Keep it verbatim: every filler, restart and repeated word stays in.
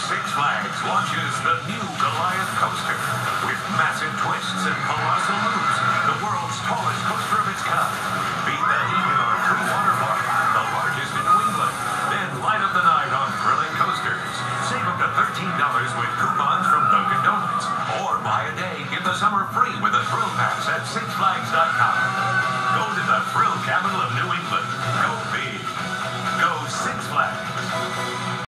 Six Flags launches the new Goliath coaster with massive twists and colossal moves. The world's tallest coaster of its kind. Beat the heat in our free water park, the largest in New England. Then light up the night on thrilling coasters. Save up to thirteen dollars with coupons from Dunkin' Donuts. Or buy a day, get the summer free with a thrill pass at six flags dot com. Go to the thrill capital of New England.